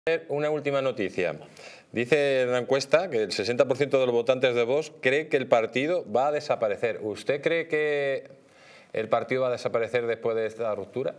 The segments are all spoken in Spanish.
Una última noticia. Dice en la encuesta que el 60% de los votantes de Vox cree que el partido va a desaparecer. ¿Usted cree que el partido va a desaparecer después de esta ruptura?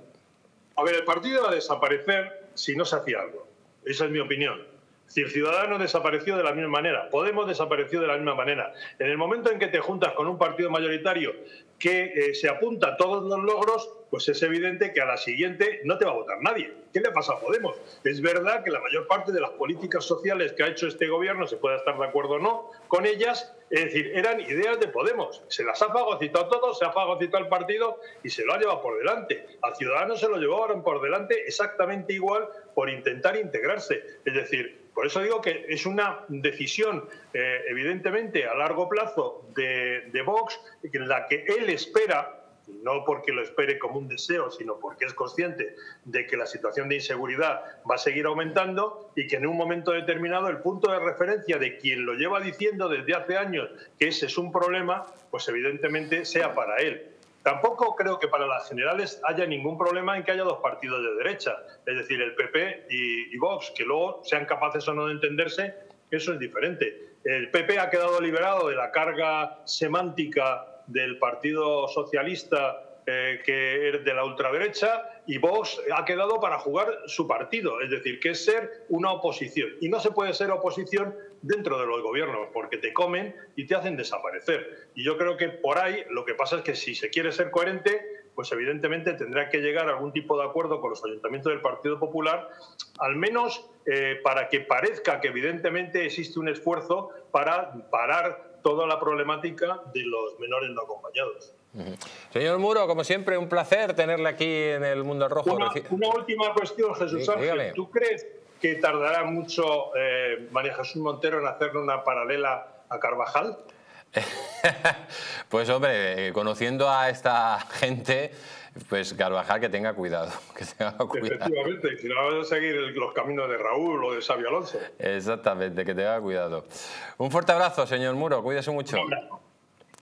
A ver, el partido va a desaparecer si no se hacía algo. Esa es mi opinión. Si el Ciudadanos desapareció de la misma manera, Podemos desapareció de la misma manera. En el momento en que te juntas con un partido mayoritario que se apunta a todos los logros, pues es evidente que a la siguiente no te va a votar nadie. ¿Qué le pasa a Podemos? Es verdad que la mayor parte de las políticas sociales que ha hecho este gobierno, se puede estar de acuerdo o no con ellas, es decir, eran ideas de Podemos. Se las ha fagocitado todo, se ha fagocitado el partido y se lo ha llevado por delante. Al Ciudadanos se lo llevaron por delante exactamente igual por intentar integrarse. Es decir, por eso digo que es una decisión, evidentemente, a largo plazo de Vox, en la que él espera, no porque lo espere como un deseo, sino porque es consciente de que la situación de inseguridad va a seguir aumentando y que en un momento determinado el punto de referencia de quien lo lleva diciendo desde hace años que ese es un problema, pues evidentemente sea para él. Tampoco creo que para las generales haya ningún problema en que haya dos partidos de derecha, es decir, el PP y Vox, que luego sean capaces o no de entenderse, eso es diferente. El PP ha quedado liberado de la carga semántica del Partido Socialista, que es de la ultraderecha, y Vox ha quedado para jugar su partido, es decir, que es ser una oposición. Y no se puede ser oposición dentro de los gobiernos, porque te comen y te hacen desaparecer. Y yo creo que por ahí lo que pasa es que si se quiere ser coherente, pues evidentemente tendrá que llegar a algún tipo de acuerdo con los ayuntamientos del Partido Popular, al menos para que parezca que evidentemente existe un esfuerzo para parar toda la problemática de los menores no acompañados. Señor Muro, como siempre, un placer tenerle aquí en el Mundo Rojo. Una última cuestión, Jesús Ángel. Dígame. ¿Tú crees que tardará mucho María Jesús Montero en hacerle una paralela a Carvajal? Pues hombre, conociendo a esta gente, pues Carvajal que tenga cuidado. Que tenga cuidado. Efectivamente, si no vamos a seguir los caminos de Raúl o de Xabi Alonso. Exactamente, que tenga cuidado. Un fuerte abrazo, señor Muro, cuídese mucho.